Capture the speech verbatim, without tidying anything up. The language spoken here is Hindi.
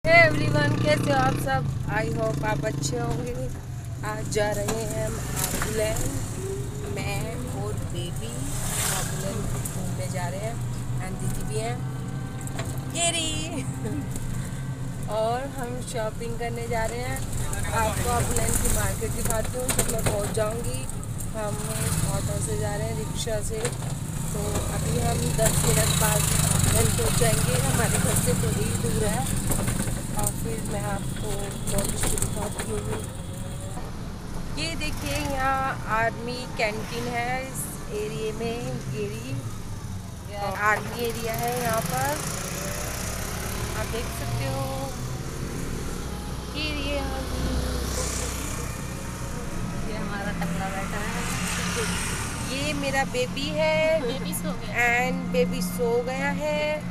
एवरीवन, कैसे हो आप सब? आई होप आप अच्छे होंगे। आज जा रहे हैं हम आबूलैंड, मैं और बेबी आबूलैंड घूमने जा रहे हैं। एंड दीदी भी हैं, गेरी और हम शॉपिंग करने जा रहे हैं। आपको आबूलैंड की मार्केट दिखाती हूँ जब मैं पहुँच जाऊँगी। हम ऑटो से जा रहे हैं, रिक्शा से। तो अभी हम दस मिनट बाद आबूलैंड पहुँच जाएंगे। हमारे घर से थोड़ी ही दूर है और फिर मैं आपको लॉन्च दिखाती हूँ। ये देखिए, यहाँ आर्मी कैंटीन है इस एरिया में। गेरी आर्मी एरिया है, यहाँ पर आप देख सकते हो। ये ये हमारा टकला बैठा है। ये मेरा बेबी है, बेबी सो गया एंड बेबी सो गया है।